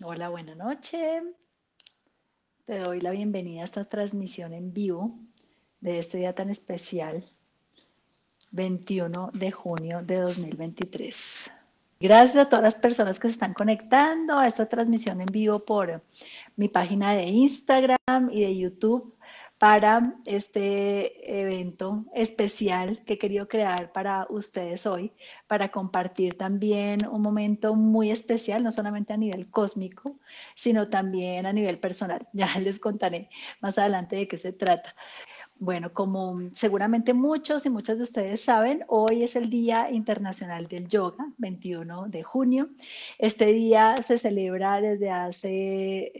Hola, buena noche. Te doy la bienvenida a esta transmisión en vivo de este día tan especial, 21 de junio de 2023. Gracias a todas las personas que se están conectando a esta transmisión en vivo por mi página de Instagram y de YouTube para este evento especial que he querido crear para ustedes hoy, para compartir también un momento muy especial, no solamente a nivel cósmico, sino también a nivel personal. Ya les contaré más adelante de qué se trata. Bueno, como seguramente muchos y muchas de ustedes saben, hoy es el Día Internacional del Yoga, 21 de junio. Este día se celebra desde hace,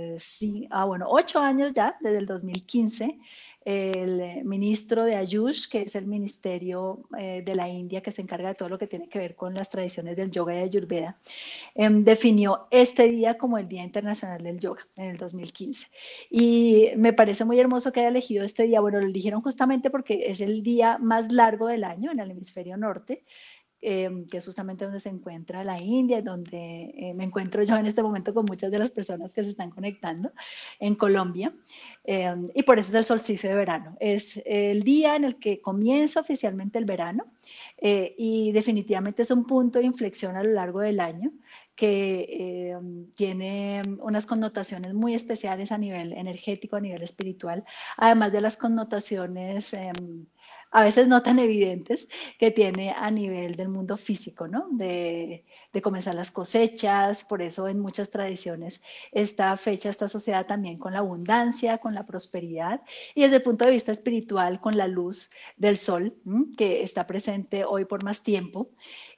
8 años ya, desde el 2015. El ministro de Ayush, que es el ministerio de la India que se encarga de todo lo que tiene que ver con las tradiciones del yoga y Ayurveda, definió este día como el Día Internacional del Yoga en el 2015. Y me parece muy hermoso que haya elegido este día. Bueno, lo eligieron justamente porque es el día más largo del año en el hemisferio norte, que es justamente donde se encuentra la India, donde me encuentro yo en este momento con muchas de las personas que se están conectando en Colombia, y por eso es el solsticio de verano. Es el día en el que comienza oficialmente el verano, y definitivamente es un punto de inflexión a lo largo del año que tiene unas connotaciones muy especiales a nivel energético, a nivel espiritual, además de las connotaciones a veces no tan evidentes que tiene a nivel del mundo físico, ¿no? De comenzar las cosechas, por eso en muchas tradiciones esta fecha está asociada también con la abundancia, con la prosperidad y desde el punto de vista espiritual con la luz del sol, que está presente hoy por más tiempo,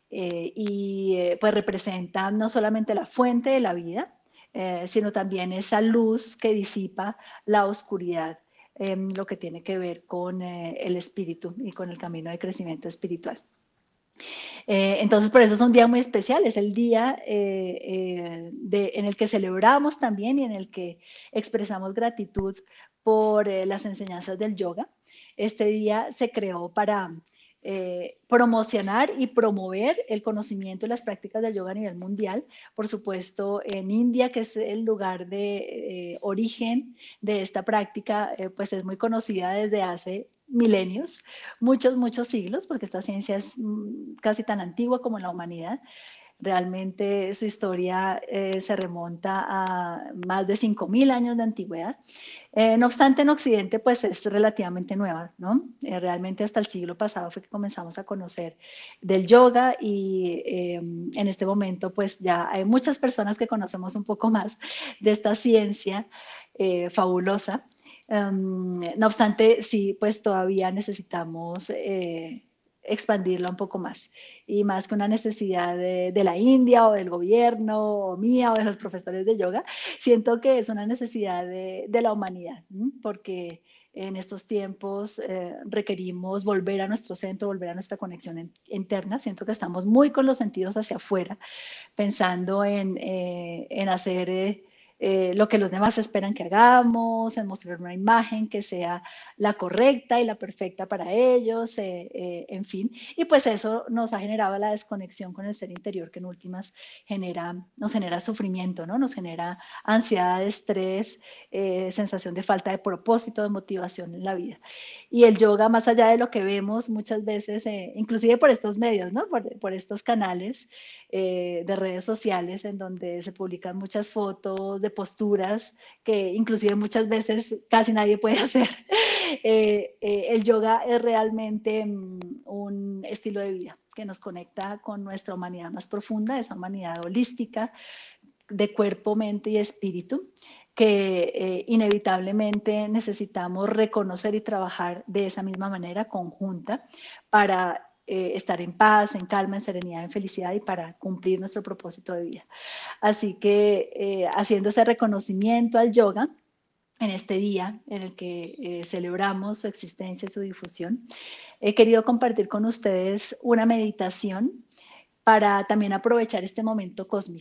pues representa no solamente la fuente de la vida, sino también esa luz que disipa la oscuridad, lo que tiene que ver con el espíritu y con el camino de crecimiento espiritual. Entonces, por eso es un día muy especial, es el día en el que celebramos también y en el que expresamos gratitud por las enseñanzas del yoga. Este día se creó para promocionar y promover el conocimiento y las prácticas del yoga a nivel mundial. Por supuesto, en India, que es el lugar de origen de esta práctica, pues es muy conocida desde hace milenios, muchos siglos, porque esta ciencia es casi tan antigua como la humanidad. Realmente su historia se remonta a más de 5.000 años de antigüedad. No obstante, en Occidente pues es relativamente nueva, ¿no? Realmente hasta el siglo pasado fue que comenzamos a conocer del yoga y en este momento pues ya hay muchas personas que conocemos un poco más de esta ciencia fabulosa. No obstante, sí, pues todavía necesitamos expandirla un poco más. Y más que una necesidad de la India o del gobierno o mía o de los profesores de yoga, siento que es una necesidad de la humanidad, ¿m? Porque en estos tiempos requerimos volver a nuestro centro, volver a nuestra conexión interna. Siento que estamos muy con los sentidos hacia afuera, pensando en hacer lo que los demás esperan que hagamos, en mostrar una imagen que sea la correcta y la perfecta para ellos, en fin. Y pues eso nos ha generado la desconexión con el ser interior, que en últimas nos genera sufrimiento, ¿no? Nos genera ansiedad, estrés, sensación de falta de propósito, de motivación en la vida. Y el yoga, más allá de lo que vemos muchas veces, inclusive por estos medios, ¿no? Por estos canales de redes sociales en donde se publican muchas fotos de posturas que inclusive muchas veces casi nadie puede hacer. El yoga es realmente un estilo de vida que nos conecta con nuestra humanidad más profunda, esa humanidad holística de cuerpo, mente y espíritu, que inevitablemente necesitamos reconocer y trabajar de esa misma manera conjunta para estar en paz, en calma, en serenidad, en felicidad y para cumplir nuestro propósito de vida. Así que haciendo ese reconocimiento al yoga, en este día en el que celebramos su existencia y su difusión, he querido compartir con ustedes una meditación para también aprovechar este momento cósmico.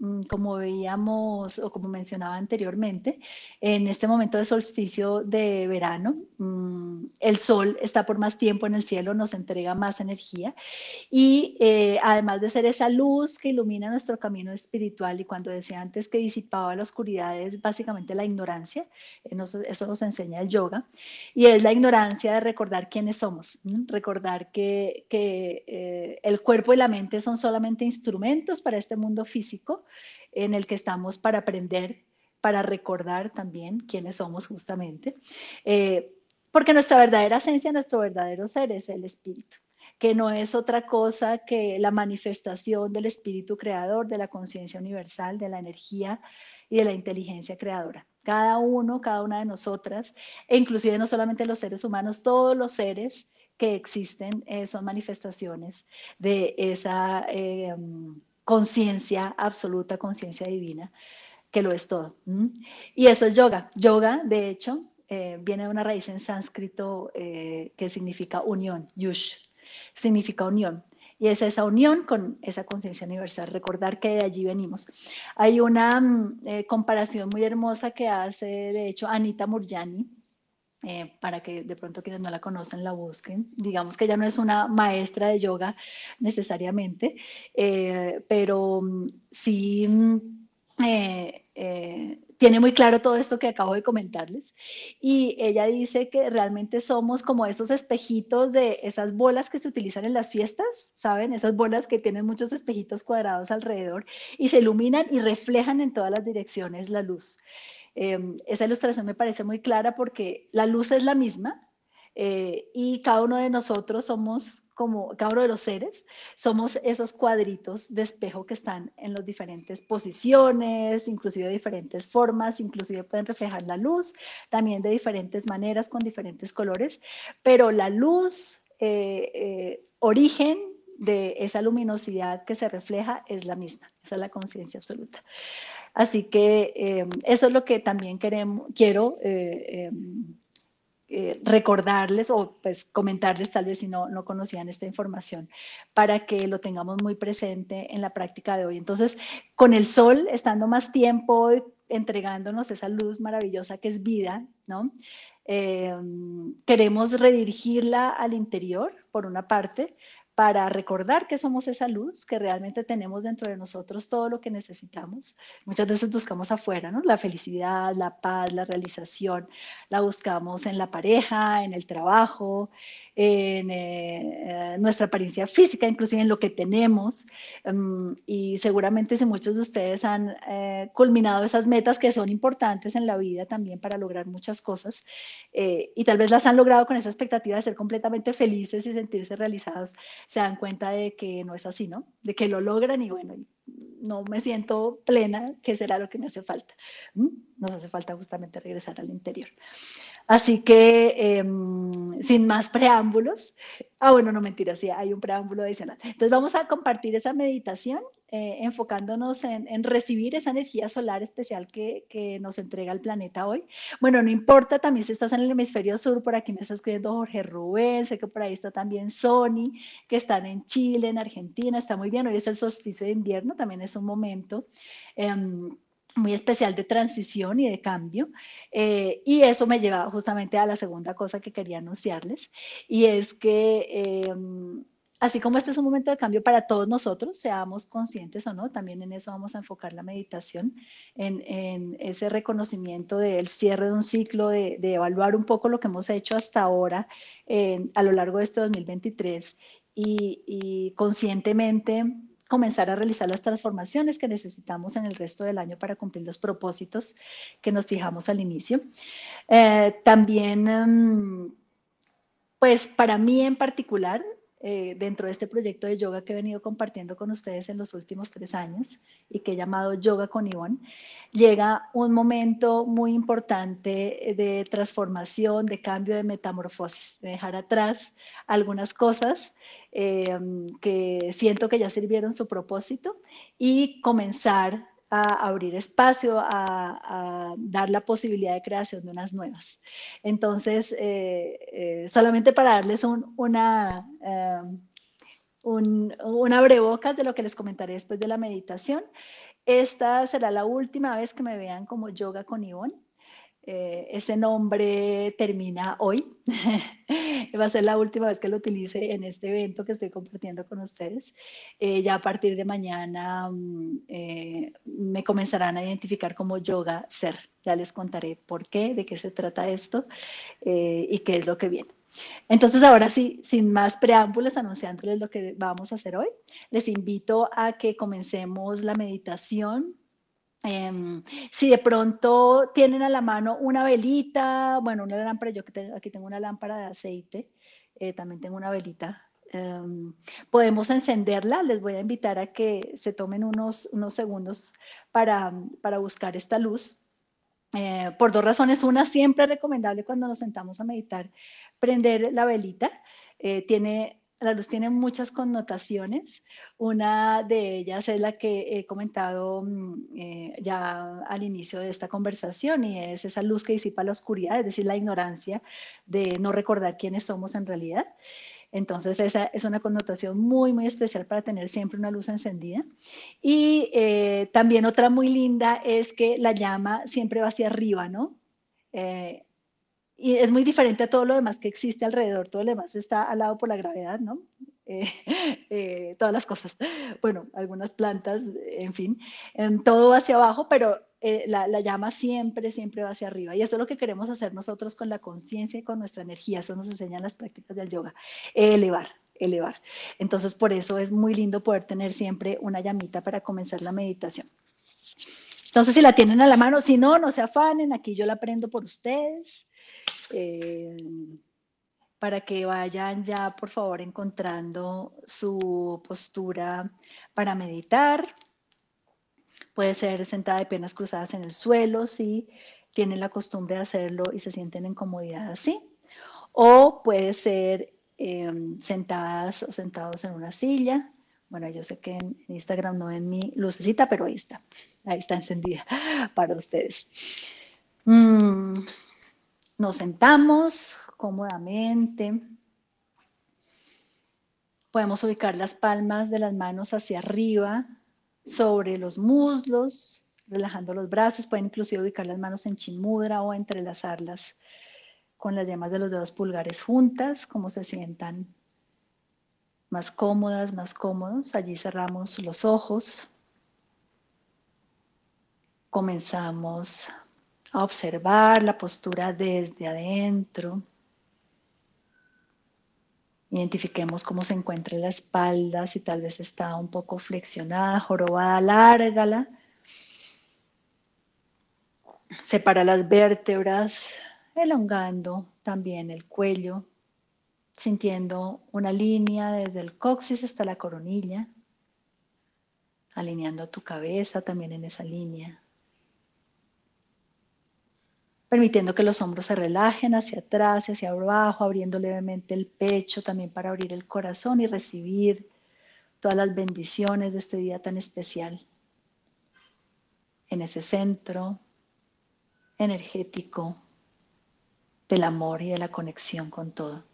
como veíamos o como mencionaba anteriormente, en este momento de solsticio de verano, el sol está por más tiempo en el cielo, nos entrega más energía y además de ser esa luz que ilumina nuestro camino espiritual y cuando decía antes que disipaba la oscuridad es básicamente la ignorancia, eso nos enseña el yoga, y es la ignorancia de recordar quiénes somos, recordar que el cuerpo y la mente son solamente instrumentos para este mundo físico en el que estamos para aprender, para recordar también quiénes somos justamente, eh, porque nuestra verdadera esencia, nuestro verdadero ser es el espíritu, que no es otra cosa que la manifestación del espíritu creador, de la conciencia universal, de la energía y de la inteligencia creadora. Cada uno, cada una de nosotras, e inclusive no solamente los seres humanos, todos los seres que existen son manifestaciones de esa conciencia absoluta, conciencia divina, que lo es todo. Y eso es yoga. Yoga, de hecho, viene de una raíz en sánscrito que significa unión, yush, significa unión. Y es esa unión con esa conciencia universal, recordar que de allí venimos. Hay una comparación muy hermosa que hace, de hecho, Anita Murjani, para que de pronto quienes no la conocen la busquen. Digamos que ella no es una maestra de yoga necesariamente, pero sí tiene muy claro todo esto que acabo de comentarles. Y ella dice que realmente somos como esos espejitos de esas bolas que se utilizan en las fiestas, ¿saben? Esas bolas que tienen muchos espejitos cuadrados alrededor y se iluminan y reflejan en todas las direcciones la luz. Esa ilustración me parece muy clara porque la luz es la misma y cada uno de nosotros somos como, cada uno de los seres, somos esos cuadritos de espejo que están en las diferentes posiciones, inclusive de diferentes formas, inclusive pueden reflejar la luz, también de diferentes maneras, con diferentes colores, pero la luz, origen de esa luminosidad que se refleja es la misma, esa es la conciencia absoluta. Así que eso es lo que también quiero recordarles o pues comentarles tal vez si no conocían esta información para que lo tengamos muy presente en la práctica de hoy. Entonces, con el sol, estando más tiempo entregándonos esa luz maravillosa que es vida, ¿no? Eh, Queremos redirigirla al interior, por una parte, para recordar que somos esa luz, que realmente tenemos dentro de nosotros todo lo que necesitamos. Muchas veces buscamos afuera, ¿no? La felicidad, la paz, la realización, la buscamos en la pareja, en el trabajo, en nuestra apariencia física, inclusive en lo que tenemos. Y seguramente si muchos de ustedes han culminado esas metas que son importantes en la vida también para lograr muchas cosas, y tal vez las han logrado con esa expectativa de ser completamente felices y sentirse realizados, se dan cuenta de que no es así, ¿no? De que lo logran y bueno, no me siento plena, ¿qué será lo que me hace falta? Nos hace falta justamente regresar al interior. Así que, sin más preámbulos, bueno, no mentira, sí, hay un preámbulo adicional. Entonces vamos a compartir esa meditación enfocándonos en recibir esa energía solar especial que nos entrega el planeta hoy. Bueno, no importa también si estás en el hemisferio sur, por aquí me está escribiendo Jorge Rubén, sé que por ahí está también Sony, que están en Chile, en Argentina, está muy bien, hoy es el solsticio de invierno, también es un momento muy especial de transición y de cambio. Y eso me lleva justamente a la segunda cosa que quería anunciarles, y es que así como este es un momento de cambio para todos nosotros, seamos conscientes o no, también en eso vamos a enfocar la meditación, en ese reconocimiento del cierre de un ciclo, de evaluar un poco lo que hemos hecho hasta ahora a lo largo de este 2023 y conscientemente comenzar a realizar las transformaciones que necesitamos en el resto del año para cumplir los propósitos que nos fijamos al inicio. También, pues para mí en particular, dentro de este proyecto de yoga que he venido compartiendo con ustedes en los últimos 3 años y que he llamado Yoga con Ivonne, llega un momento muy importante de transformación, de cambio, de metamorfosis, de dejar atrás algunas cosas que siento que ya sirvieron su propósito y comenzar a abrir espacio, a dar la posibilidad de creación de unas nuevas. Entonces, solamente para darles un abrebocas de lo que les comentaré después de la meditación, Esta será la última vez que me vean como Yoga con Ivonne. Ese nombre termina hoy. Va a ser la última vez que lo utilice en este evento que estoy compartiendo con ustedes. Ya a partir de mañana me comenzarán a identificar como Yoga Ser. Ya les contaré por qué, de qué se trata esto y qué es lo que viene. Entonces, ahora sí, sin más preámbulos, anunciándoles lo que vamos a hacer hoy, les invito a que comencemos la meditación. Si de pronto tienen a la mano una velita, bueno, una lámpara, yo que aquí tengo una lámpara de aceite, también tengo una velita. Podemos encenderla, les voy a invitar a que se tomen unos segundos para buscar esta luz. Por dos razones. Una, siempre es recomendable cuando nos sentamos a meditar, prender la velita. La luz tiene muchas connotaciones. Una de ellas es la que he comentado ya al inicio de esta conversación y es esa luz que disipa la oscuridad, es decir, la ignorancia de no recordar quiénes somos en realidad. Entonces, esa es una connotación muy, muy especial para tener siempre una luz encendida. Y también otra muy linda es que la llama siempre va hacia arriba, ¿no? Eh, y es muy diferente a todo lo demás que existe alrededor. Todo lo demás está al lado por la gravedad, ¿no? Eh, todas las cosas. Bueno, algunas plantas, en fin. Todo va hacia abajo, pero la llama siempre, siempre va hacia arriba. Y eso es lo que queremos hacer nosotros con la conciencia y con nuestra energía. Eso nos enseñan las prácticas del yoga. Elevar, elevar. Entonces, por eso es muy lindo poder tener siempre una llamita para comenzar la meditación. Entonces, si la tienen a la mano, si no, no se afanen. Aquí yo la prendo por ustedes. Eh, para que vayan ya, por favor, encontrando su postura para meditar. Puede ser sentada de piernas cruzadas en el suelo, si tienen la costumbre de hacerlo y se sienten en comodidad así. O puede ser sentadas o sentados en una silla. Bueno, yo sé que en Instagram no ven mi lucecita, pero ahí está encendida para ustedes. Nos sentamos cómodamente. Podemos ubicar las palmas de las manos hacia arriba, sobre los muslos, relajando los brazos. Pueden inclusive ubicar las manos en Chin Mudra o entrelazarlas con las yemas de los dedos pulgares juntas, como se sientan más cómodas, más cómodos. Allí cerramos los ojos. Comenzamos a observar la postura desde adentro. Identifiquemos cómo se encuentra la espalda, si tal vez está un poco flexionada, jorobada, lárgala. Separa las vértebras, elongando también el cuello, sintiendo una línea desde el coxis hasta la coronilla, alineando tu cabeza también en esa línea, permitiendo que los hombros se relajen hacia atrás y hacia abajo, abriendo levemente el pecho también para abrir el corazón y recibir todas las bendiciones de este día tan especial en ese centro energético del amor y de la conexión con todo.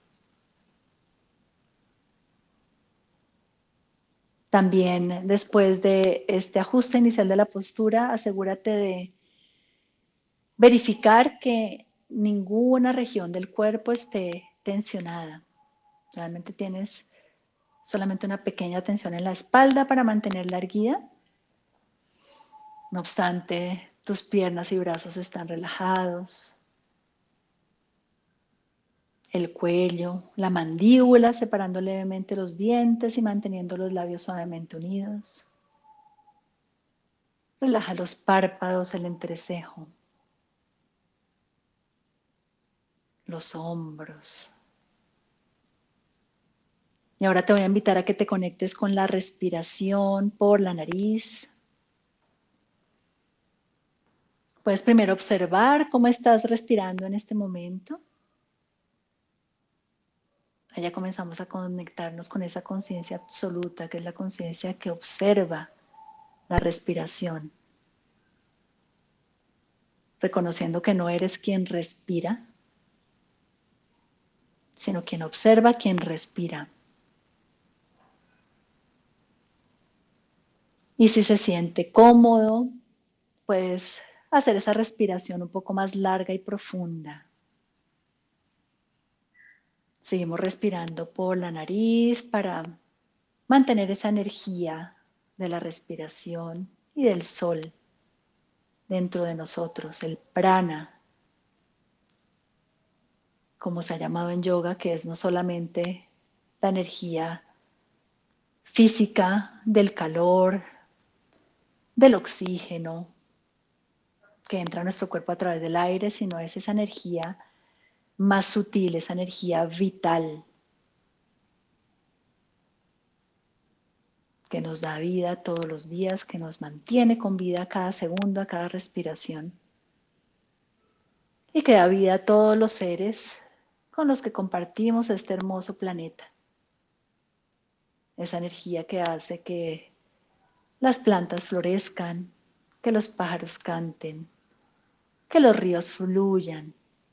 También después de este ajuste inicial de la postura, asegúrate de verificar que ninguna región del cuerpo esté tensionada. Realmente tienes solamente una pequeña tensión en la espalda para mantenerla erguida. No obstante, tus piernas y brazos están relajados. El cuello, la mandíbula, separando levemente los dientes y manteniendo los labios suavemente unidos. Relaja los párpados, el entrecejo, los hombros. Y ahora te voy a invitar a que te conectes con la respiración por la nariz. Puedes primero observar cómo estás respirando en este momento. Allá comenzamos a conectarnos con esa conciencia absoluta, que es la conciencia que observa la respiración, reconociendo que no eres quien respira, sino quien observa, quien respira. Y si se siente cómodo, puedes hacer esa respiración un poco más larga y profunda. Seguimos respirando por la nariz para mantener esa energía de la respiración y del sol dentro de nosotros, el prana, como se ha llamado en yoga, que es no solamente la energía física del calor, del oxígeno que entra a nuestro cuerpo a través del aire, sino es esa energía más sutil, esa energía vital que nos da vida todos los días, que nos mantiene con vida a cada segundo, a cada respiración y que da vida a todos los seres con los que compartimos este hermoso planeta. Esa energía que hace que las plantas florezcan, que los pájaros canten, que los ríos fluyan.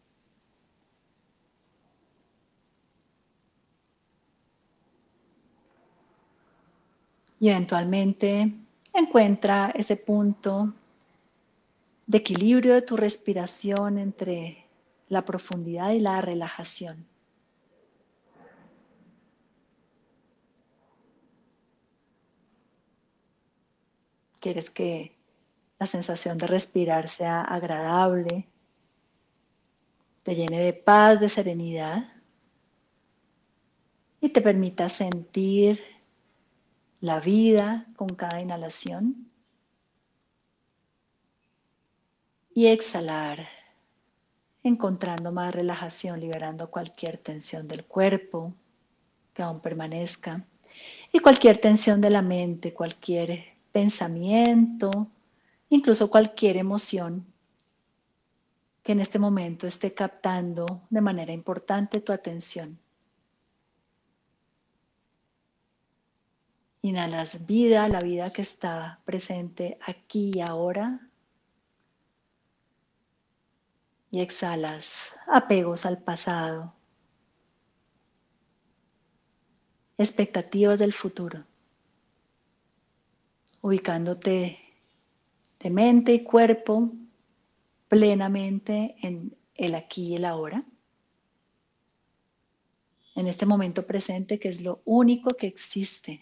Y eventualmente encuentra ese punto de equilibrio de tu respiración entre la profundidad y la relajación. Quieres que la sensación de respirar sea agradable, te llene de paz, de serenidad y te permita sentir la vida con cada inhalación y exhalar, encontrando más relajación, liberando cualquier tensión del cuerpo que aún permanezca y cualquier tensión de la mente, cualquier pensamiento, incluso cualquier emoción que en este momento esté captando de manera importante tu atención. Inhalas vida, la vida que está presente aquí y ahora. Y exhalas apegos al pasado, expectativas del futuro, ubicándote de mente y cuerpo plenamente en el aquí y el ahora, en este momento presente que es lo único que existe.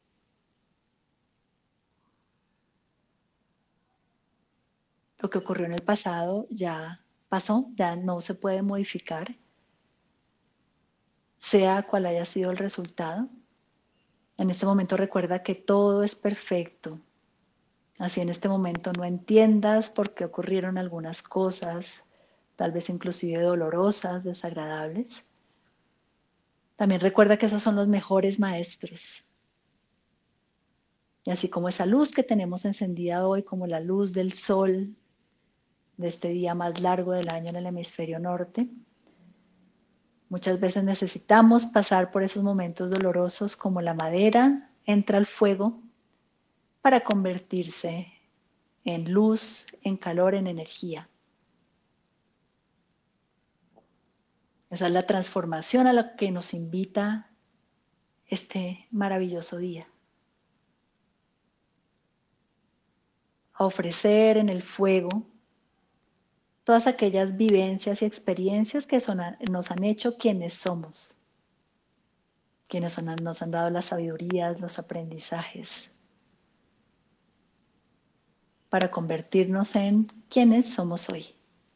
Lo que ocurrió en el pasado ya pasó, ya no se puede modificar, sea cual haya sido el resultado. En este momento recuerda que todo es perfecto. Así en este momento no entiendas por qué ocurrieron algunas cosas, tal vez inclusive dolorosas, desagradables. También recuerda que esos son los mejores maestros. Y así como esa luz que tenemos encendida hoy, como la luz del sol de este día más largo del año en el hemisferio norte, muchas veces necesitamos pasar por esos momentos dolorosos como la madera entra al fuego para convertirse en luz, en calor, en energía. Esa es la transformación a la que nos invita este maravilloso día. A ofrecer en el fuego todas aquellas vivencias y experiencias que nos han hecho quienes somos, quienes nos han dado las sabidurías, los aprendizajes, para convertirnos en quienes somos hoy.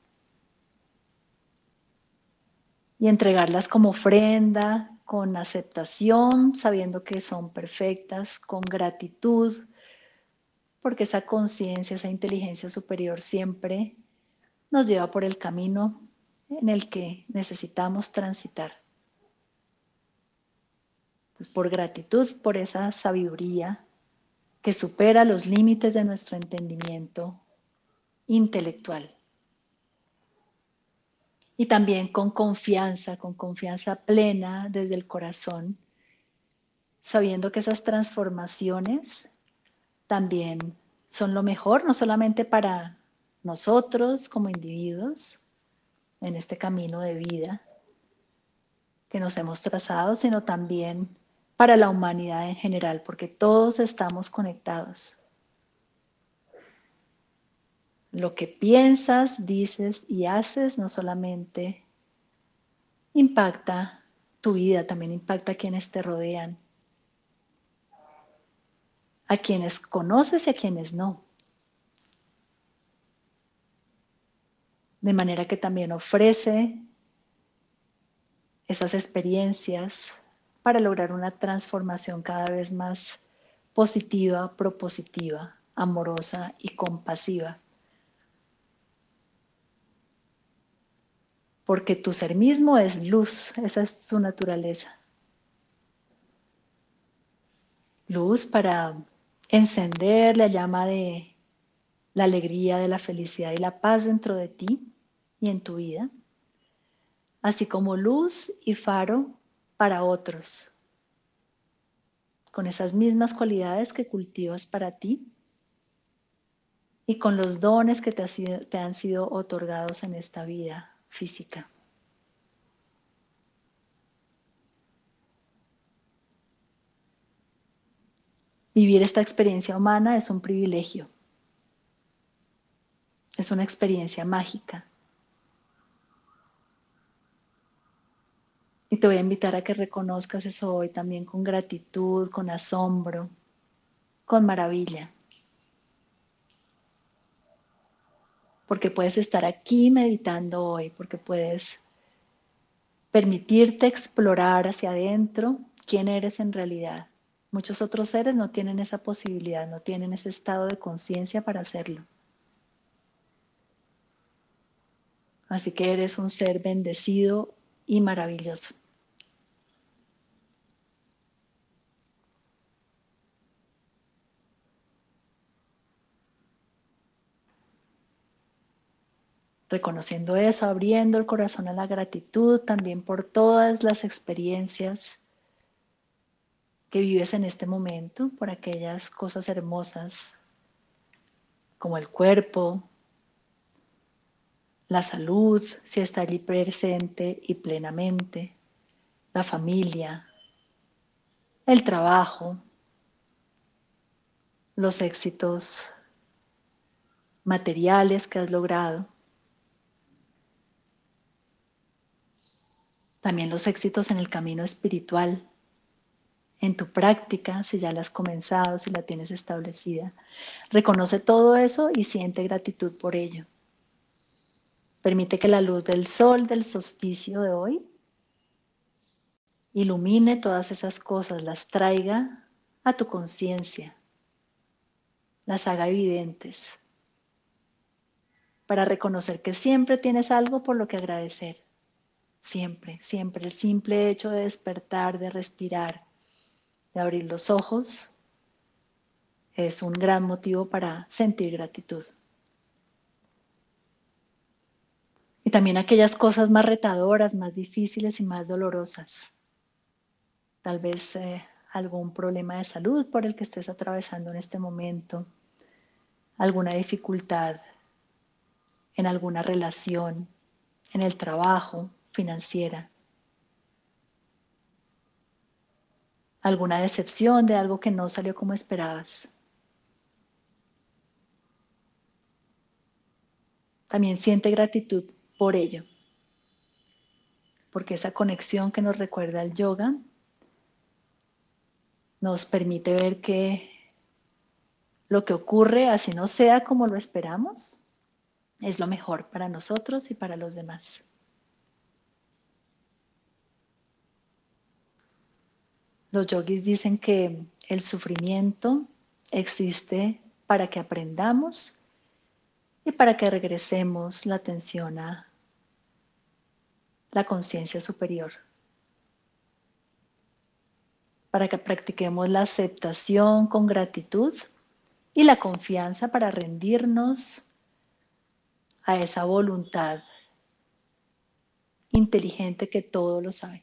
Y entregarlas como ofrenda, con aceptación, sabiendo que son perfectas, con gratitud, porque esa conciencia, esa inteligencia superior siempre nos lleva por el camino en el que necesitamos transitar. Pues por gratitud, por esa sabiduría que supera los límites de nuestro entendimiento intelectual. Y también con confianza plena desde el corazón, sabiendo que esas transformaciones también son lo mejor, no solamente para nosotros como individuos en este camino de vida que nos hemos trazado, sino también para la humanidad en general, porque todos estamos conectados. Lo que piensas, dices y haces no solamente impacta tu vida, también impacta a quienes te rodean, a quienes conoces y a quienes no. De manera que también ofrece esas experiencias para lograr una transformación cada vez más positiva, propositiva, amorosa y compasiva. Porque tu ser mismo es luz, esa es su naturaleza. Luz para encender la llama de la alegría, de la felicidad y la paz dentro de ti y en tu vida, así como luz y faro para otros, con esas mismas cualidades que cultivas para ti y con los dones que te han sido otorgados en esta vida física. Vivir esta experiencia humana es un privilegio, es una experiencia mágica. Y te voy a invitar a que reconozcas eso hoy también con gratitud, con asombro, con maravilla. Porque puedes estar aquí meditando hoy, porque puedes permitirte explorar hacia adentro quién eres en realidad. Muchos otros seres no tienen esa posibilidad, no tienen ese estado de conciencia para hacerlo. Así que eres un ser bendecido y maravilloso. Reconociendo eso, abriendo el corazón a la gratitud también por todas las experiencias que vives en este momento, por aquellas cosas hermosas como el cuerpo, la salud, si está allí presente y plenamente, la familia, el trabajo, los éxitos materiales que has logrado, también los éxitos en el camino espiritual, en tu práctica, si ya la has comenzado, si la tienes establecida. Reconoce todo eso y siente gratitud por ello. Permite que la luz del sol del solsticio de hoy ilumine todas esas cosas, las traiga a tu conciencia, las haga evidentes, para reconocer que siempre tienes algo por lo que agradecer. Siempre, siempre. El simple hecho de despertar, de respirar, de abrir los ojos, es un gran motivo para sentir gratitud. Y también aquellas cosas más retadoras, más difíciles y más dolorosas. Tal vez algún problema de salud por el que estés atravesando en este momento, alguna dificultad en alguna relación, en el trabajo, financiera, alguna decepción de algo que no salió como esperabas. También siente gratitud por ello, porque esa conexión que nos recuerda el yoga nos permite ver que lo que ocurre, así no sea como lo esperamos, es lo mejor para nosotros y para los demás. Los yogis dicen que el sufrimiento existe para que aprendamos y para que regresemos la atención a la conciencia superior, para que practiquemos la aceptación con gratitud y la confianza para rendirnos a esa voluntad inteligente que todo lo sabe.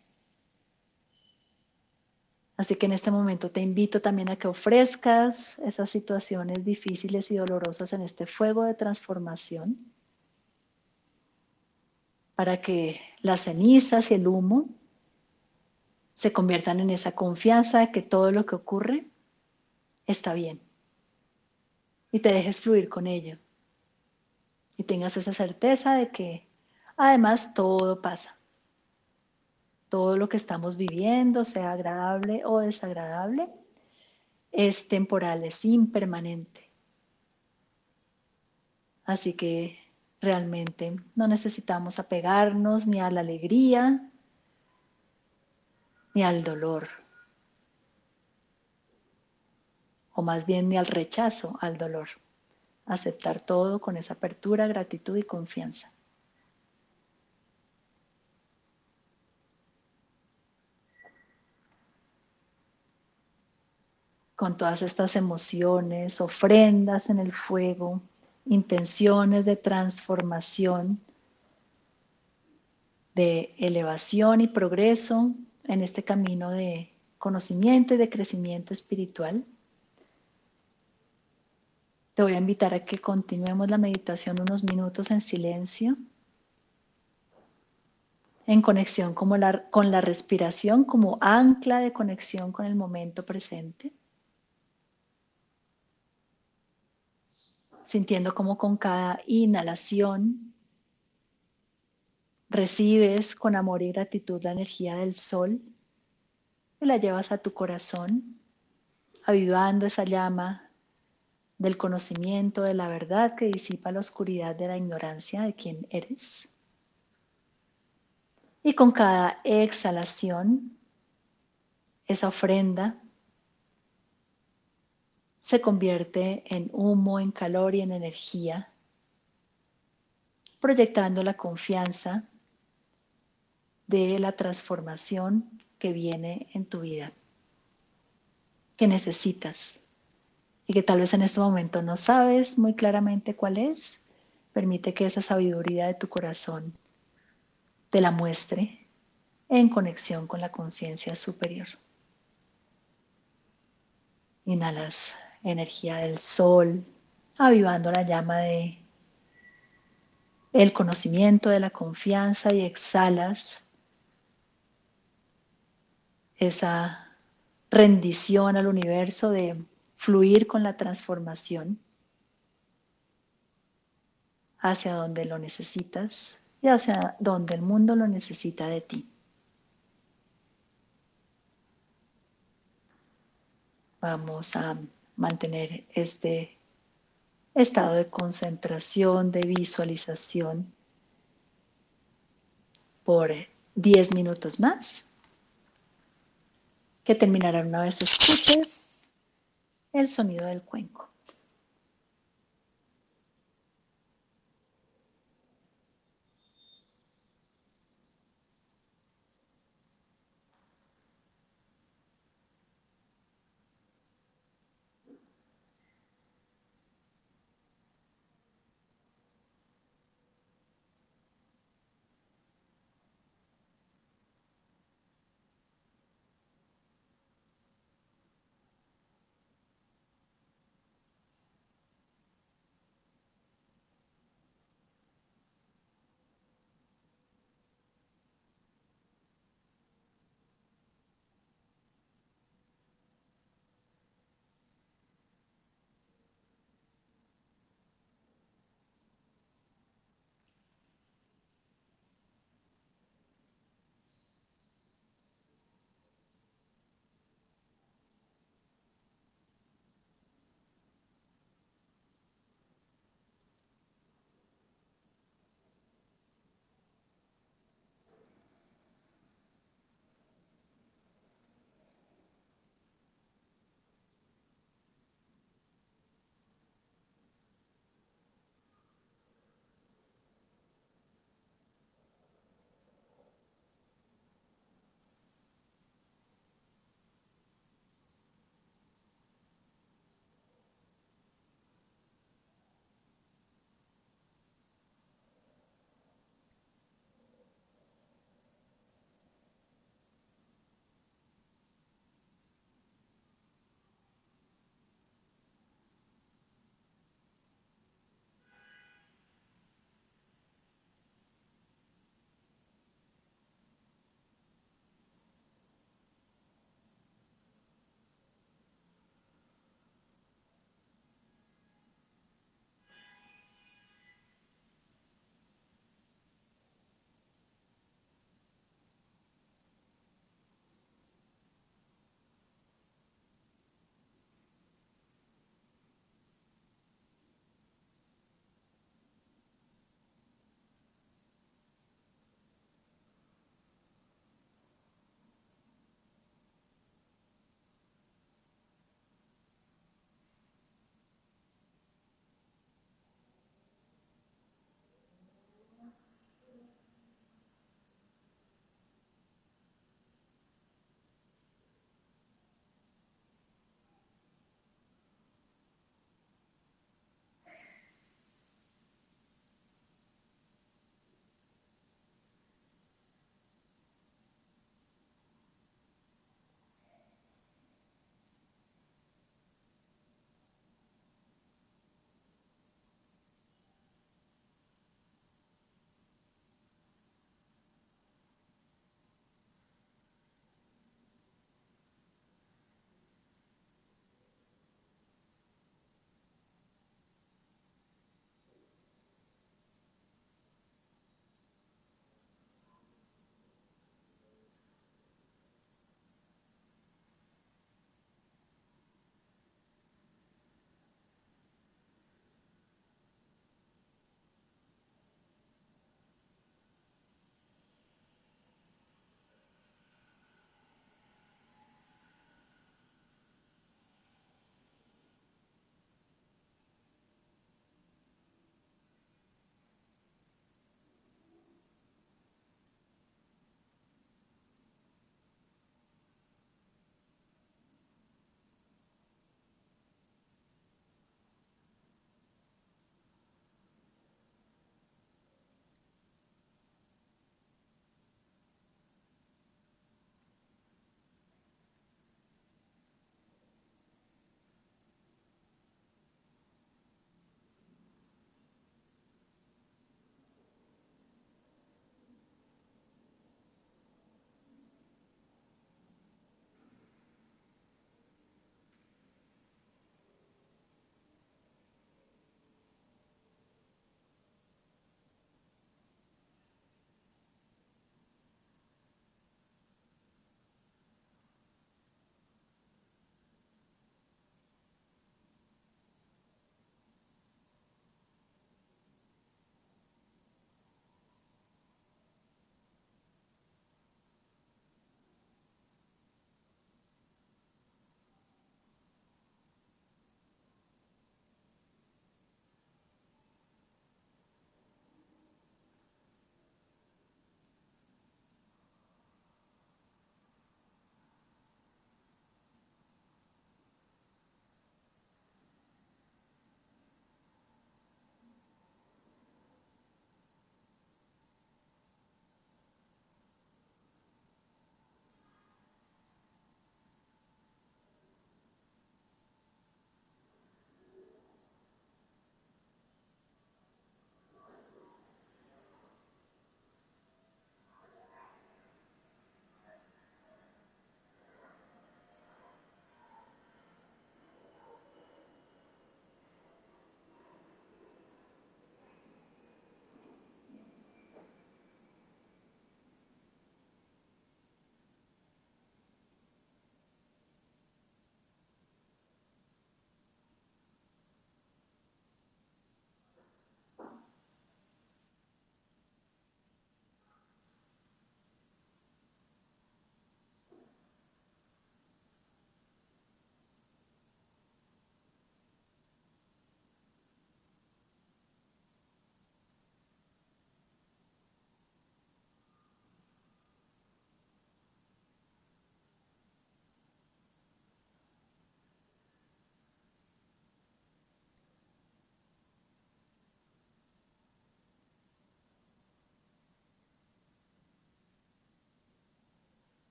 Así que en este momento te invito también a que ofrezcas esas situaciones difíciles y dolorosas en este fuego de transformación, para que las cenizas y el humo se conviertan en esa confianza de que todo lo que ocurre está bien y te dejes fluir con ello. y tengas esa certeza de que además todo pasa. Todo lo que estamos viviendo, sea agradable o desagradable, es temporal, es impermanente. Así que realmente no necesitamos apegarnos ni a la alegría ni al dolor, o más bien ni al rechazo al dolor. Aceptar todo con esa apertura, gratitud y confianza. Con todas estas emociones, ofrendas en el fuego, intenciones de transformación, de elevación y progreso en este camino de conocimiento y de crecimiento espiritual. Te voy a invitar a que continuemos la meditación unos minutos en silencio, en conexión con la respiración como ancla de conexión con el momento presente, sintiendo como con cada inhalación recibes con amor y gratitud la energía del sol y la llevas a tu corazón, avivando esa llama del conocimiento de la verdad que disipa la oscuridad de la ignorancia de quién eres. Y con cada exhalación, esa ofrenda se convierte en humo, en calor y en energía, proyectando la confianza de la transformación que viene en tu vida, que necesitas y que tal vez en este momento no sabes muy claramente cuál es. Permite que esa sabiduría de tu corazón te la muestre en conexión con la conciencia superior. Inhalas energía del sol, avivando la llama de el conocimiento, de la confianza, y exhalas esa rendición al universo de fluir con la transformación hacia donde lo necesitas y hacia donde el mundo lo necesita de ti. Vamos a mantener este estado de concentración, de visualización por 10 minutos más, que terminarán una vez escuches el sonido del cuenco.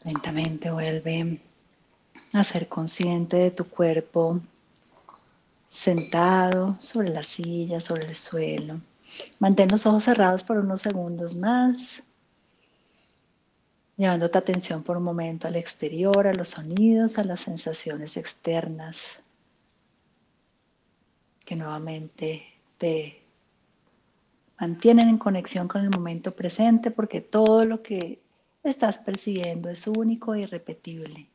Lentamente vuelve a ser consciente de tu cuerpo sentado sobre la silla, sobre el suelo. Mantén los ojos cerrados por unos segundos más, llevando tu atención por un momento al exterior, a los sonidos, a las sensaciones externas que nuevamente te mantienen en conexión con el momento presente, porque todo lo que estás percibiendo es único e irrepetible.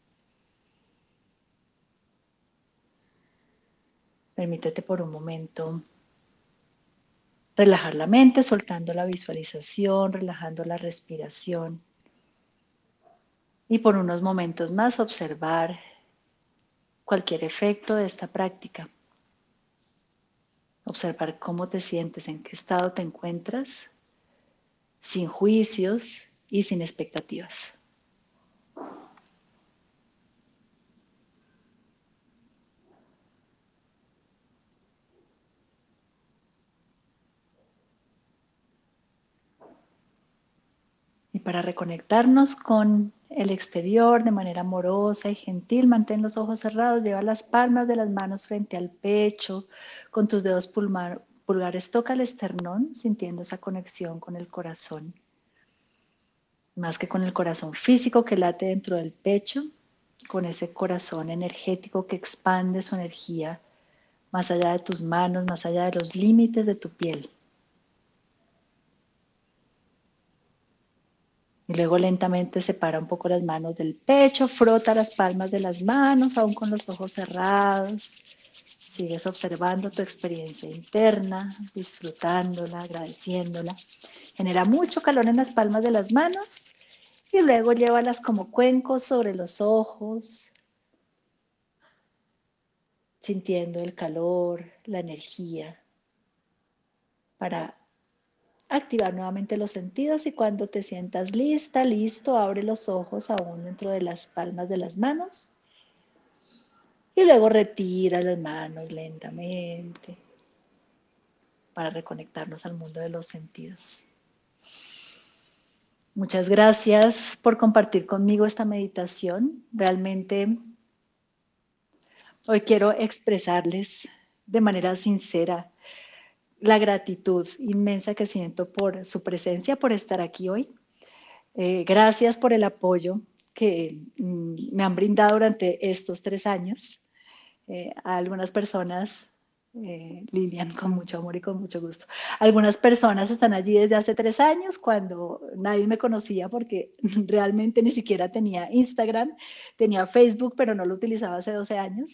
Permítete por un momento relajar la mente, soltando la visualización, relajando la respiración y por unos momentos más observar cualquier efecto de esta práctica. Observar cómo te sientes, en qué estado te encuentras, sin juicios y sin expectativas. Y para reconectarnos con el exterior de manera amorosa y gentil, mantén los ojos cerrados, lleva las palmas de las manos frente al pecho, con tus dedos pulgares toca el esternón, sintiendo esa conexión con el corazón. Más que con el corazón físico que late dentro del pecho, con ese corazón energético que expande su energía más allá de tus manos, más allá de los límites de tu piel. Y luego lentamente separa un poco las manos del pecho, frota las palmas de las manos, aún con los ojos cerrados. Sigues observando tu experiencia interna, disfrutándola, agradeciéndola. Genera mucho calor en las palmas de las manos y luego llévalas como cuencos sobre los ojos, sintiendo el calor, la energía, para activar nuevamente los sentidos y cuando te sientas lista, listo, abre los ojos aún dentro de las palmas de las manos y luego retira las manos lentamente para reconectarnos al mundo de los sentidos. Muchas gracias por compartir conmigo esta meditación. Realmente hoy quiero expresarles de manera sincera la gratitud inmensa que siento por su presencia, por estar aquí hoy. Gracias por el apoyo que me han brindado durante estos 3 años. A algunas personas, Lilian, con mucho amor y con mucho gusto. Algunas personas están allí desde hace 3 años cuando nadie me conocía porque realmente ni siquiera tenía Instagram, tenía Facebook, pero no lo utilizaba hace 12 años.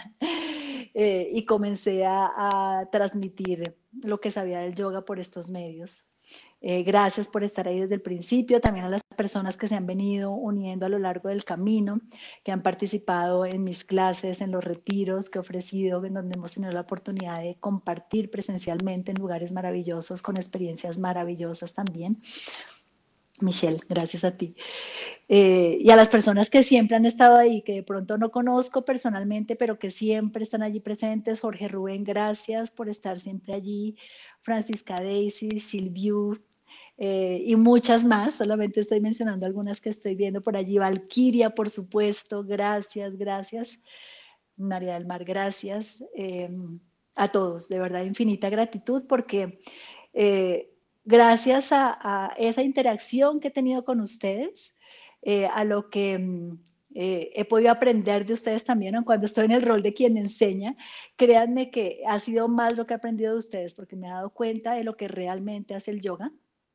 Y comencé a transmitir lo que sabía del yoga por estos medios. Gracias por estar ahí desde el principio, también a las personas que se han venido uniendo a lo largo del camino, que han participado en mis clases, en los retiros que he ofrecido, en donde hemos tenido la oportunidad de compartir presencialmente en lugares maravillosos, con experiencias maravillosas también. Michelle, gracias a ti. Y a las personas que siempre han estado ahí, que de pronto no conozco personalmente, pero que siempre están allí presentes. Jorge Rubén, gracias por estar siempre allí. Francisca Daisy, Silviu, y muchas más. Solamente estoy mencionando algunas que estoy viendo por allí. Valquiria, por supuesto, gracias, gracias. María del Mar, gracias. A todos, de verdad, infinita gratitud porque gracias a esa interacción que he tenido con ustedes, a lo que he podido aprender de ustedes también, aun cuando estoy en el rol de quien enseña, créanme que ha sido más lo que he aprendido de ustedes porque me he dado cuenta de lo que realmente hace el yoga,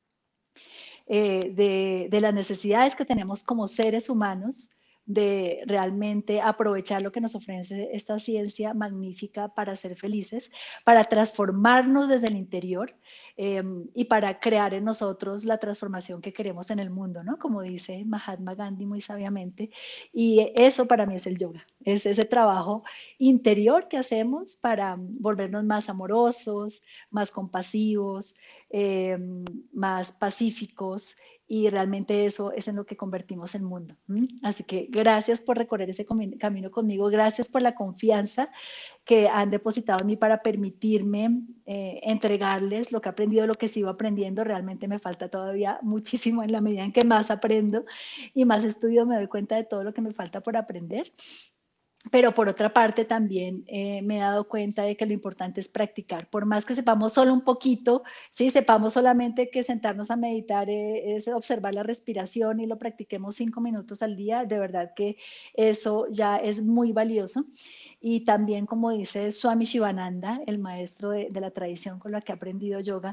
de las necesidades que tenemos como seres humanos de realmente aprovechar lo que nos ofrece esta ciencia magnífica para ser felices, para transformarnos desde el interior y para crear en nosotros la transformación que queremos en el mundo, ¿no? Como dice Mahatma Gandhi muy sabiamente. Y eso para mí es el yoga, es ese trabajo interior que hacemos para volvernos más amorosos, más compasivos, más pacíficos y realmente eso es en lo que convertimos el mundo. Así que gracias por recorrer ese camino conmigo, gracias por la confianza que han depositado en mí para permitirme entregarles lo que he aprendido, lo que sigo aprendiendo. Realmente me falta todavía muchísimo en la medida en que más aprendo y más estudio, me doy cuenta de todo lo que me falta por aprender. Pero por otra parte también me he dado cuenta de que lo importante es practicar. Por más que sepamos solo un poquito, ¿sí? Sepamos solamente que sentarnos a meditar es observar la respiración y lo practiquemos 5 minutos al día, de verdad que eso ya es muy valioso. Y también, como dice Swami Shivananda, el maestro de la tradición con la que he aprendido yoga,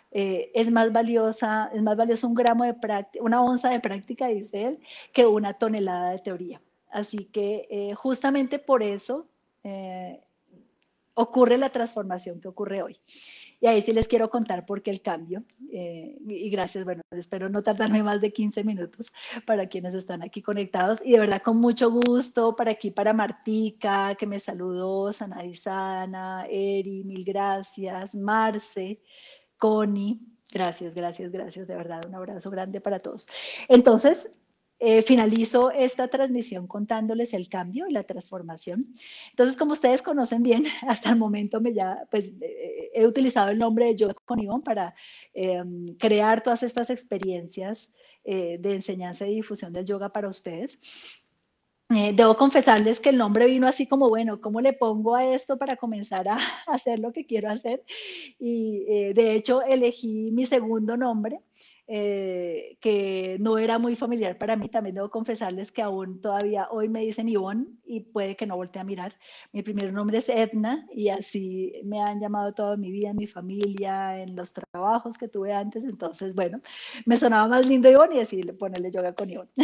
es más valioso un gramo de práctica, una onza de práctica, dice él, que una tonelada de teoría. Así que justamente por eso eh, ocurre la transformación que ocurre hoy. Y ahí sí les quiero contar por qué el cambio. Y gracias, bueno, espero no tardarme más de 15 minutos para quienes están aquí conectados. Y de verdad, con mucho gusto, para aquí, para Martica, que me saludó, Sanadisana, Eri, mil gracias, Marce, Connie, gracias, gracias, gracias, de verdad, un abrazo grande para todos. Entonces, finalizo esta transmisión contándoles el cambio y la transformación. Entonces, como ustedes conocen bien, hasta el momento he utilizado el nombre de Yoga con Ivonne para crear todas estas experiencias de enseñanza y difusión del yoga para ustedes. Debo confesarles que el nombre vino así como, bueno, ¿cómo le pongo a esto para comenzar a hacer lo que quiero hacer? Y de hecho elegí mi segundo nombre, que no era muy familiar para mí. También debo confesarles que aún todavía hoy me dicen Ivonne y puede que no voltee a mirar. Mi primer nombre es Edna y así me han llamado toda mi vida, en mi familia, en los trabajos que tuve antes. Entonces, bueno, me sonaba más lindo Ivonne y así ponerle yoga con Ivonne.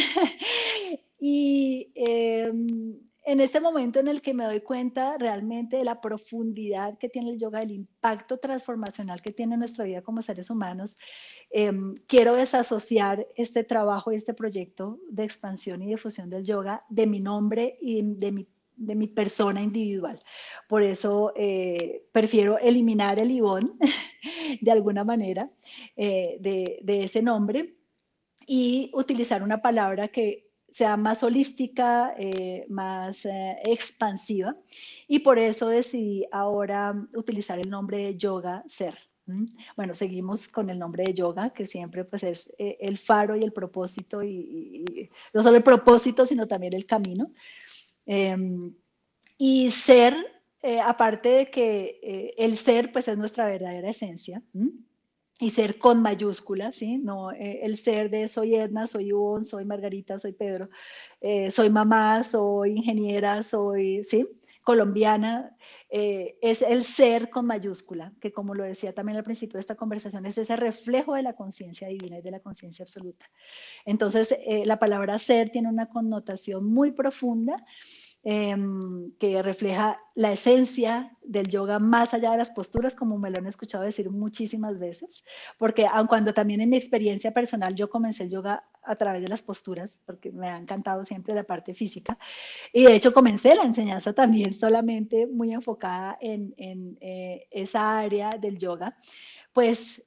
Y en este momento en el que me doy cuenta realmente de la profundidad que tiene el yoga, el impacto transformacional que tiene en nuestra vida como seres humanos, quiero desasociar este trabajo y este proyecto de expansión y difusión del yoga de mi nombre y de mi persona individual. Por eso prefiero eliminar el Ivonne de alguna manera de ese nombre y utilizar una palabra que sea más holística, más expansiva. Y por eso decidí ahora utilizar el nombre de Yoga Ser. Bueno, seguimos con el nombre de yoga, que siempre pues es el faro y el propósito, y no solo el propósito, sino también el camino. Eh, y ser, aparte de que el ser pues es nuestra verdadera esencia, y ser con mayúsculas, ¿sí? No el ser de soy Edna, soy Ivonne, soy Margarita, soy Pedro, soy mamá, soy ingeniera, soy, ¿sí? Colombiana, es el ser con mayúscula, que como lo decía también al principio de esta conversación, es ese reflejo de la conciencia divina y de la conciencia absoluta. Entonces, la palabra ser tiene una connotación muy profunda que refleja la esencia del yoga más allá de las posturas, como me lo han escuchado decir muchísimas veces, porque aun cuando también en mi experiencia personal yo comencé el yoga a través de las posturas, porque me ha encantado siempre la parte física, y de hecho comencé la enseñanza también solamente muy enfocada en esa área del yoga, pues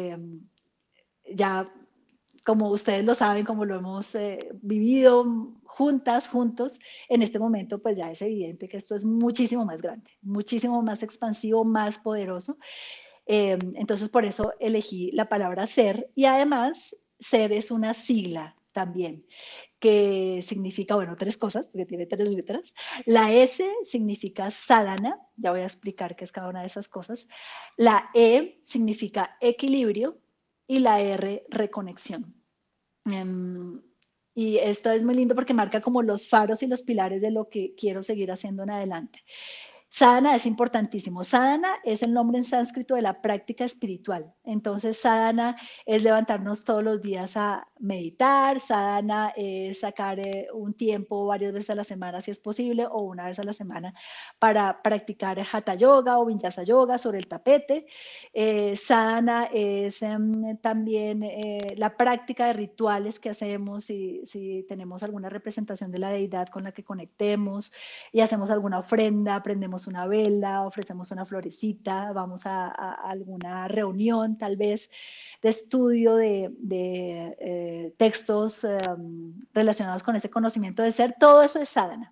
ya como ustedes lo saben, como lo hemos vivido juntas, juntos, en este momento pues ya es evidente que esto es muchísimo más grande, muchísimo más expansivo, más poderoso. Entonces por eso elegí la palabra ser y además ser es una sigla también que significa, bueno, tres cosas, porque tiene tres letras. La S significa sadhana, ya voy a explicar qué es cada una de esas cosas. La E significa equilibrio y la R, reconexión. Um, y esto es muy lindo porque marca como los faros y los pilares de lo que quiero seguir haciendo en adelante. Sadhana es importantísimo. Sadhana es el nombre en sánscrito de la práctica espiritual. Entonces, sadhana es levantarnos todos los días a meditar. Sadhana es sacar un tiempo varias veces a la semana, si es posible, o una vez a la semana para practicar hatha yoga o vinyasa yoga sobre el tapete. Sadhana es también la práctica de rituales que hacemos si tenemos alguna representación de la deidad con la que conectemos y hacemos alguna ofrenda, aprendemos prendemos una vela, ofrecemos una florecita, vamos a alguna reunión tal vez de estudio de textos relacionados con ese conocimiento del ser. Todo eso es sadhana.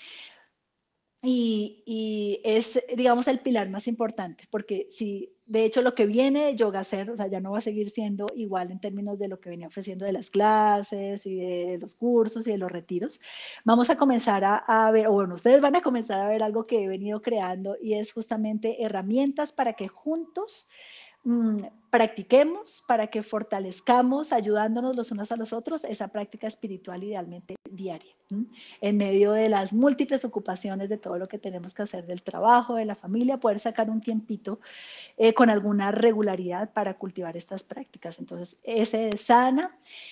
Y es, digamos, el pilar más importante, porque si de hecho lo que viene de yoga a ser, o sea, ya no va a seguir siendo igual en términos de lo que venía ofreciendo de las clases y de los cursos y de los retiros, vamos a comenzar a ver, o bueno, ustedes van a comenzar a ver algo que he venido creando y es justamente herramientas para que juntos practiquemos, para que fortalezcamos, ayudándonos los unos a los otros, esa práctica espiritual idealmente diaria, en medio de las múltiples ocupaciones de todo lo que tenemos que hacer del trabajo, de la familia, poder sacar un tiempito con alguna regularidad para cultivar estas prácticas. Entonces, S de sana,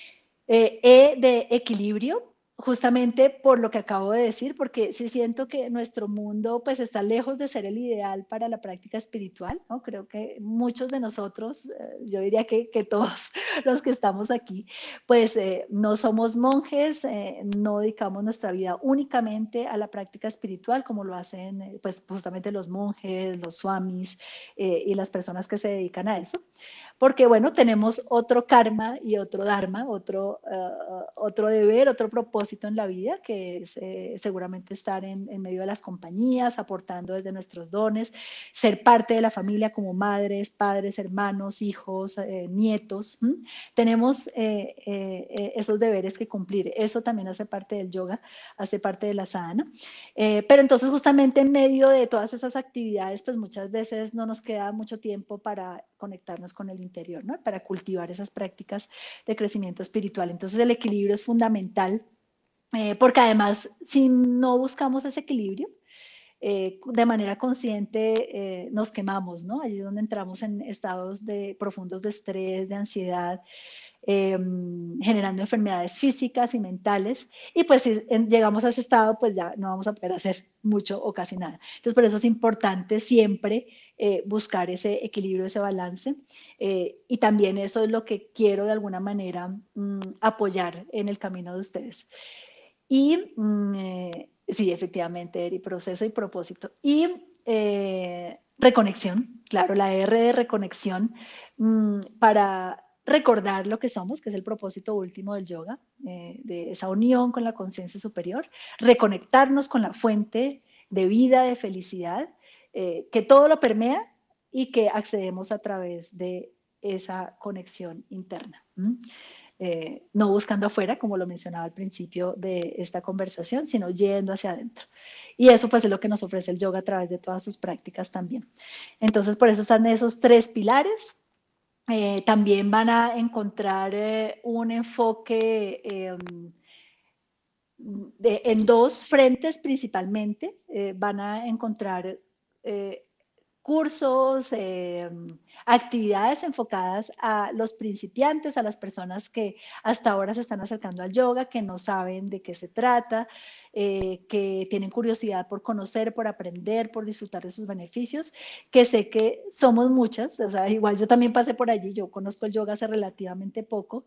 E de equilibrio, justamente por lo que acabo de decir, porque sí siento que nuestro mundo pues está lejos de ser el ideal para la práctica espiritual, ¿no? Creo que muchos de nosotros, yo diría que todos los que estamos aquí, pues no somos monjes, no dedicamos nuestra vida únicamente a la práctica espiritual como lo hacen pues justamente los monjes, los swamis y las personas que se dedican a eso porque bueno, tenemos otro karma y otro dharma, otro deber, otro propósito en la vida, que es seguramente estar en medio de las compañías, aportando desde nuestros dones, ser parte de la familia como madres, padres, hermanos, hijos, nietos. Tenemos esos deberes que cumplir. Eso también hace parte del yoga, hace parte de la sadhana. Pero entonces justamente en medio de todas esas actividades, pues muchas veces no nos queda mucho tiempo para conectarnos con el interior, ¿no? Para cultivar esas prácticas de crecimiento espiritual. Entonces el equilibrio es fundamental, porque además si no buscamos ese equilibrio, de manera consciente nos quemamos, ¿no? Allí es donde entramos en estados profundos de estrés, de ansiedad, eh, generando enfermedades físicas y mentales. Y pues si llegamos a ese estado, pues ya no vamos a poder hacer mucho o casi nada. Entonces, por eso es importante siempre buscar ese equilibrio, ese balance. Y también eso es lo que quiero de alguna manera apoyar en el camino de ustedes. Y sí, efectivamente, Eri, proceso y propósito. Y reconexión, claro, la R de reconexión para recordar lo que somos, que es el propósito último del yoga, de esa unión con la conciencia superior, reconectarnos con la fuente de vida, de felicidad, que todo lo permea y que accedemos a través de esa conexión interna. No buscando afuera, como lo mencionaba al principio de esta conversación, sino yendo hacia adentro. Y eso pues es lo que nos ofrece el yoga a través de todas sus prácticas también. Entonces por eso están esos tres pilares. También van a encontrar un enfoque en dos frentes principalmente. Van a encontrar eh, cursos, actividades enfocadas a los principiantes, a las personas que hasta ahora se están acercando al yoga, que no saben de qué se trata, que tienen curiosidad por conocer, por aprender, por disfrutar de sus beneficios, que sé que somos muchas, o sea, igual yo también pasé por allí, yo conozco el yoga hace relativamente poco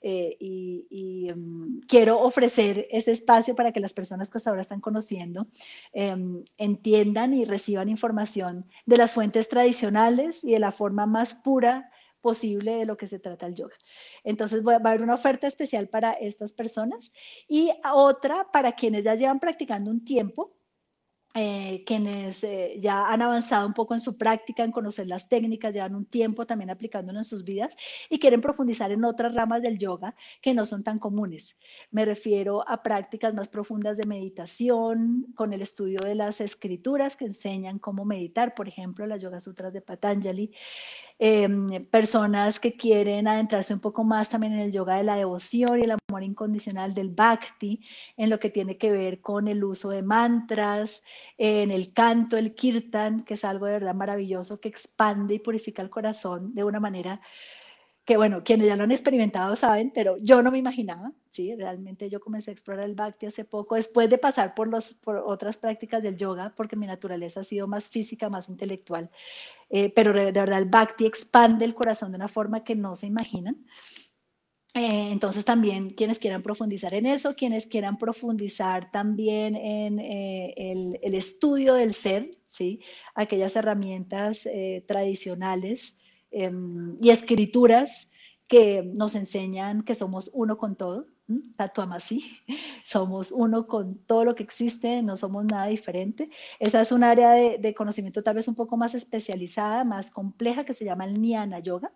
quiero ofrecer ese espacio para que las personas que hasta ahora están conociendo entiendan y reciban información de las fuentes tradicionales y de la forma más pura posible de lo que se trata el yoga. Entonces va a haber una oferta especial para estas personas y otra para quienes ya llevan practicando un tiempo, quienes ya han avanzado un poco en su práctica, en conocer las técnicas, llevan un tiempo también aplicándolo en sus vidas y quieren profundizar en otras ramas del yoga que no son tan comunes. Me refiero a prácticas más profundas de meditación, con el estudio de las escrituras que enseñan cómo meditar, por ejemplo, las Yoga Sutras de Patanjali, personas que quieren adentrarse un poco más también en el yoga de la devoción y el amor incondicional del bhakti, en lo que tiene que ver con el uso de mantras, en el canto, el kirtan, que es algo de verdad maravilloso que expande y purifica el corazón de una manera que bueno, quienes ya lo han experimentado saben, pero yo no me imaginaba, sí, realmente yo comencé a explorar el Bhakti hace poco, después de pasar por otras prácticas del yoga, porque mi naturaleza ha sido más física, más intelectual, pero de verdad el Bhakti expande el corazón de una forma que no se imaginan. Entonces también quienes quieran profundizar en eso, quienes quieran profundizar también en el estudio del ser, ¿sí? Aquellas herramientas tradicionales y escrituras que nos enseñan que somos uno con todo, Tatuamasi, somos uno con todo lo que existe, no somos nada diferente. Esa es un área de conocimiento tal vez un poco más especializada, más compleja, que se llama el Jnana Yoga.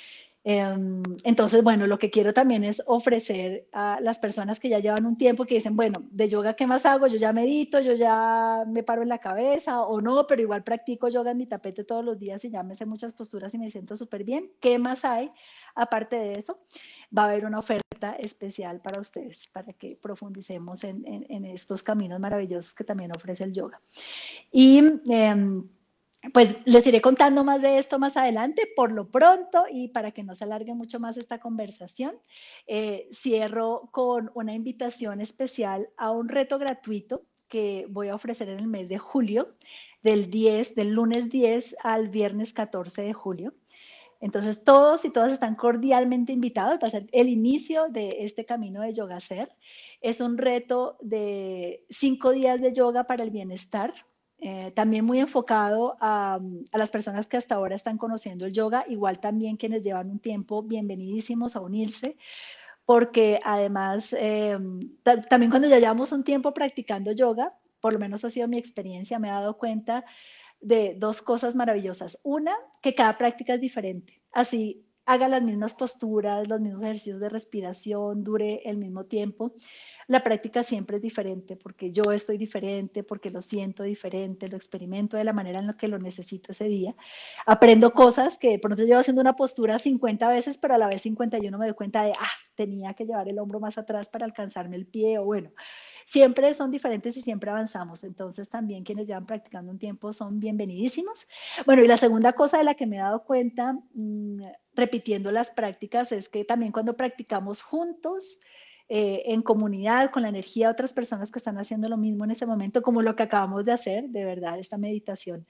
Entonces, bueno, lo que quiero también es ofrecer a las personas que ya llevan un tiempo que dicen, bueno, de yoga, ¿qué más hago? Yo ya medito, yo ya me paro en la cabeza o no, pero igual practico yoga en mi tapete todos los días y ya me sé muchas posturas y me siento súper bien. ¿Qué más hay? Aparte de eso, va a haber una oferta especial para ustedes, para que profundicemos en estos caminos maravillosos que también ofrece el yoga. Y pues les iré contando más de esto más adelante. Por lo pronto, y para que no se alargue mucho más esta conversación, cierro con una invitación especial a un reto gratuito que voy a ofrecer en el mes de julio, del lunes 10 al viernes 14 de julio. Entonces, todos y todas están cordialmente invitados. Va a ser el inicio de este camino de Yoga Ser. Es un reto de 5 días de yoga para el bienestar. También muy enfocado a las personas que hasta ahora están conociendo el yoga, igual también quienes llevan un tiempo, bienvenidísimos a unirse, porque además, también cuando ya llevamos un tiempo practicando yoga, por lo menos ha sido mi experiencia, me he dado cuenta de dos cosas maravillosas. Una, que cada práctica es diferente. Así haga las mismas posturas, los mismos ejercicios de respiración, dure el mismo tiempo. La práctica siempre es diferente porque yo estoy diferente, porque lo siento diferente, lo experimento de la manera en la que lo necesito ese día. Aprendo cosas que de pronto llevo haciendo una postura 50 veces, pero a la vez 51 me doy cuenta de, tenía que llevar el hombro más atrás para alcanzarme el pie, o bueno, siempre son diferentes y siempre avanzamos. Entonces también quienes llevan practicando un tiempo son bienvenidísimos. Bueno, y la segunda cosa de la que me he dado cuenta, repitiendo las prácticas, es que también cuando practicamos juntos, en comunidad, con la energía de otras personas que están haciendo lo mismo en ese momento, como lo que acabamos de hacer, de verdad, esta meditación.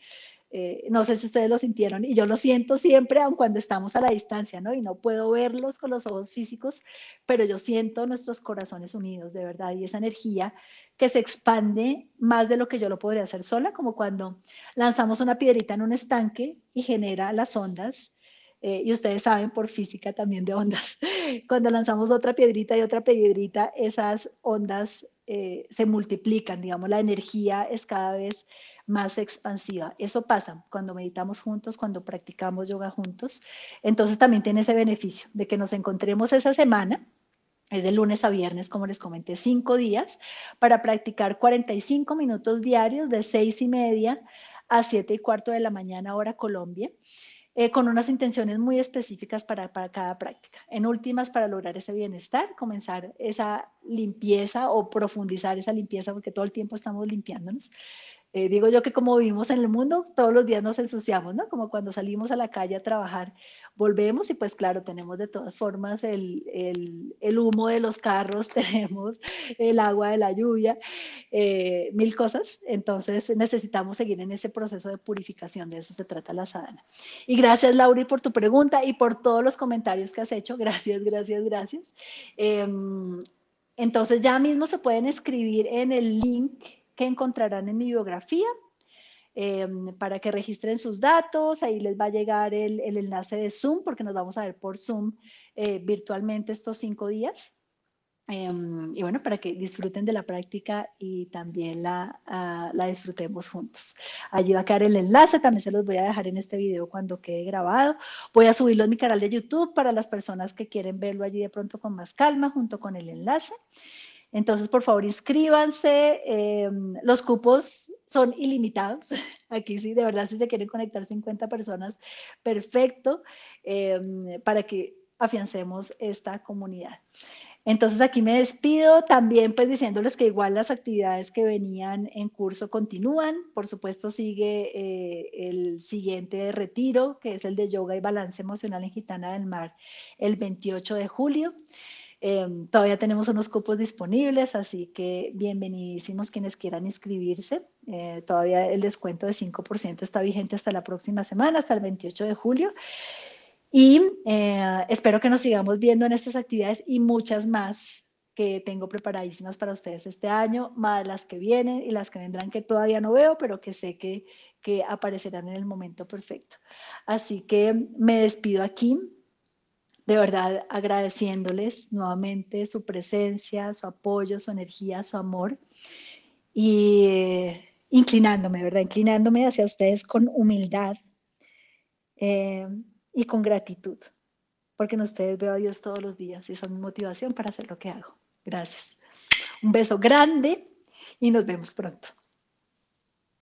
No sé si ustedes lo sintieron y yo lo siento siempre, aun cuando estamos a la distancia, ¿no? Y no puedo verlos con los ojos físicos, pero yo siento nuestros corazones unidos, de verdad, y esa energía que se expande más de lo que yo lo podría hacer sola, como cuando lanzamos una piedrita en un estanque y genera las ondas. Y ustedes saben por física también de ondas, cuando lanzamos otra piedrita, esas ondas se multiplican, digamos, la energía es cada vez más expansiva. Eso pasa cuando meditamos juntos, cuando practicamos yoga juntos. Entonces también tiene ese beneficio de que nos encontremos esa semana. Es de lunes a viernes, como les comenté, 5 días para practicar 45 minutos diarios de 6:30 a 7:15 de la mañana, hora Colombia, con unas intenciones muy específicas para cada práctica. En últimas, para lograr ese bienestar, comenzar esa limpieza o profundizar esa limpieza, porque todo el tiempo estamos limpiándonos. Digo yo que como vivimos en el mundo, todos los días nos ensuciamos, ¿no? Como cuando salimos a la calle a trabajar, volvemos y pues claro, tenemos de todas formas el humo de los carros, tenemos el agua de la lluvia, mil cosas. Entonces necesitamos seguir en ese proceso de purificación, de eso se trata la sadhana. Y gracias, Lauri, por tu pregunta y por todos los comentarios que has hecho. Gracias, gracias, gracias. Eh, entonces ya mismo se pueden escribir en el link que encontrarán en mi biografía, para que registren sus datos. Ahí les va a llegar el enlace de Zoom, porque nos vamos a ver por Zoom virtualmente estos 5 días. Y bueno, para que disfruten de la práctica y también la disfrutemos juntos. Allí va a quedar el enlace, también se los voy a dejar en este video cuando quede grabado. Voy a subirlo en mi canal de YouTube para las personas que quieren verlo allí de pronto con más calma, junto con el enlace. Entonces, por favor, inscríbanse. Los cupos son ilimitados. Aquí sí, de verdad, si se quieren conectar 50 personas, perfecto, para que afiancemos esta comunidad. Entonces aquí me despido también pues diciéndoles que igual las actividades que venían en curso continúan. Por supuesto sigue el siguiente retiro, que es el de yoga y balance emocional en Gitana del Mar, el 28 de julio. Todavía tenemos unos cupos disponibles, así que bienvenidísimos quienes quieran inscribirse. Todavía el descuento de 5% está vigente hasta la próxima semana, hasta el 28 de julio. Y espero que nos sigamos viendo en estas actividades y muchas más que tengo preparadísimas para ustedes este año, más las que vienen y las que vendrán que todavía no veo, pero que sé que aparecerán en el momento perfecto. Así que me despido aquí, de verdad agradeciéndoles nuevamente su presencia, su apoyo, su energía, su amor y inclinándome, ¿verdad? Inclinándome hacia ustedes con humildad eh, y con gratitud, porque en ustedes veo a Dios todos los días y son mi motivación para hacer lo que hago. Gracias. Un beso grande y nos vemos pronto.